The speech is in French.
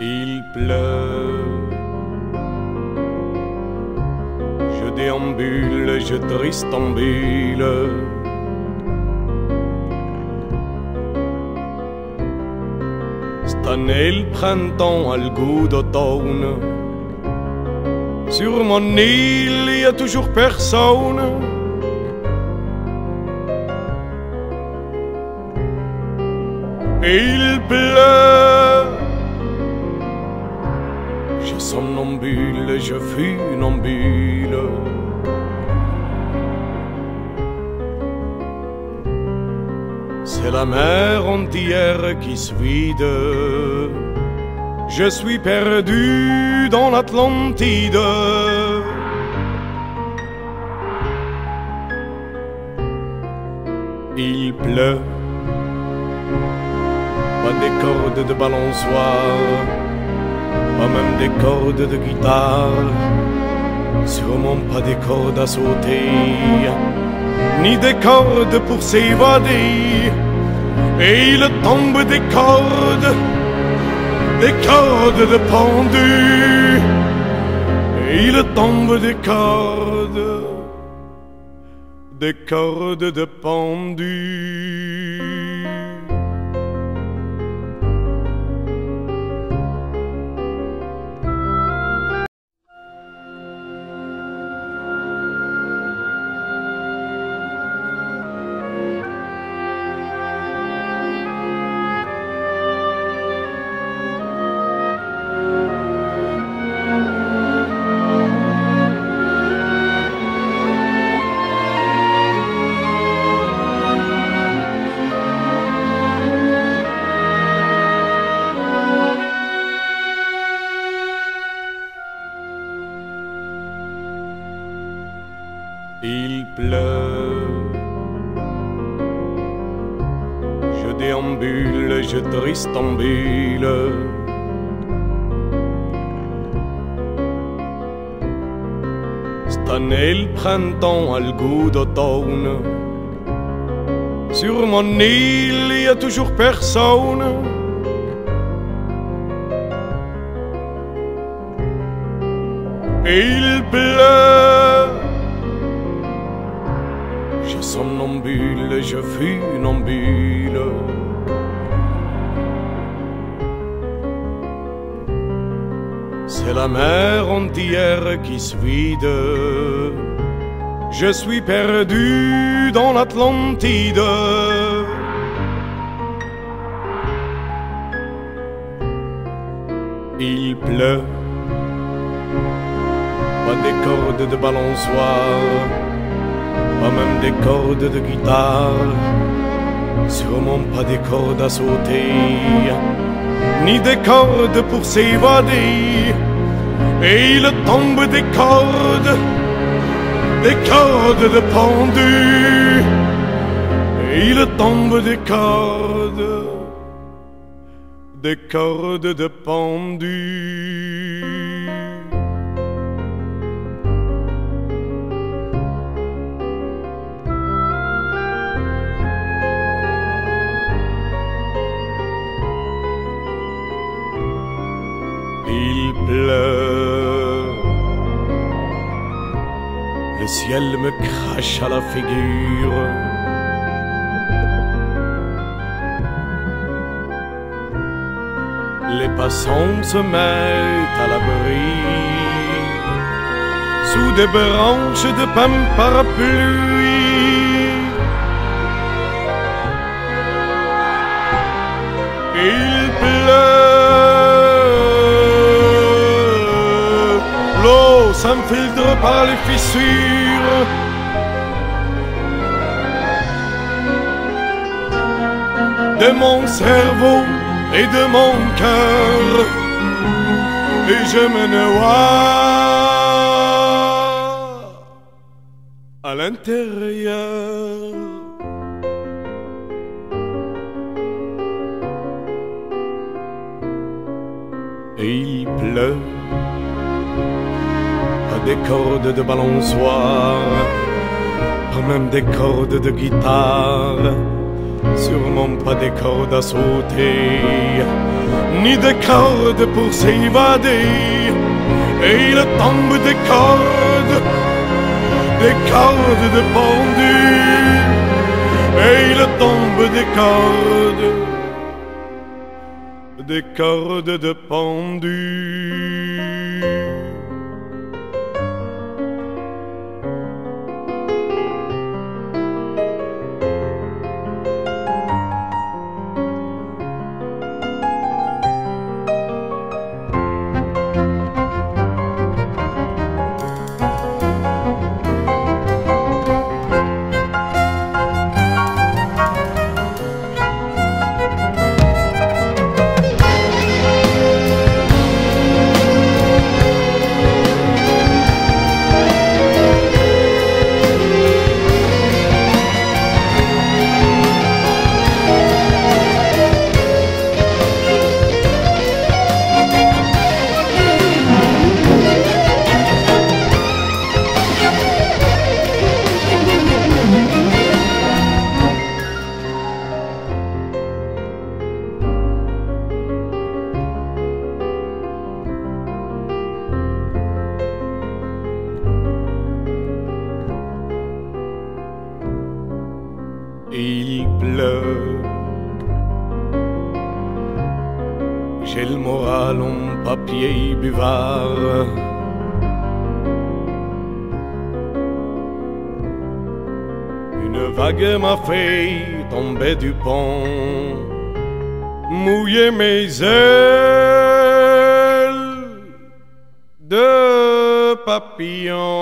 Il pleut, je déambule, je tristambule. Cette année, le printemps a le goût d'automne. Sur mon île, il y a toujours personne. Il pleut, je somnambule, je funambule. C'est la mer entière qui se vide. Je suis perdu dans l'Atlantide. Il pleut, pas des cordes de balançoire, pas même des cordes de guitare, sûrement pas des cordes à sauter, ni des cordes pour s'évader. Et il tombe des cordes de pendu. Et il tombe des cordes de pendu. Il pleut, je déambule, je tristambule. Cette année, le printemps a le goût d'automne. Sur mon île, il y a toujours personne. Et il pleut, je somnambule, je funambule. C'est la mer entière qui se vide. Je suis perdu dans l'Atlantide. Il pleut, pas des cordes de balançoire, pas même des cordes de guitare, sûrement pas des cordes à sauter, ni des cordes pour s'évader. Et il tombe des cordes de pendu. Et il tombe des cordes de pendu. Il pleut, le ciel me crache à la figure. Les passants se mettent à l'abri sous des branches de pin parapluie. Il pleut, l'eau s'infiltre par les fissures. De mon cerveau et de mon cœur, et je me noie à l'intérieur. Et il pleut, pas des cordes de balançoire, pas même des cordes de guitare, sûrement pas des cordes à sauter, ni de cordes pour s'évader. Et il tombe des cordes de pendu. Et il tombe des cordes de pendu. Il pleut. J'ai le moral en papier buvard. Une vague m'a fait tomber du pont, mouiller mes ailes de papillon.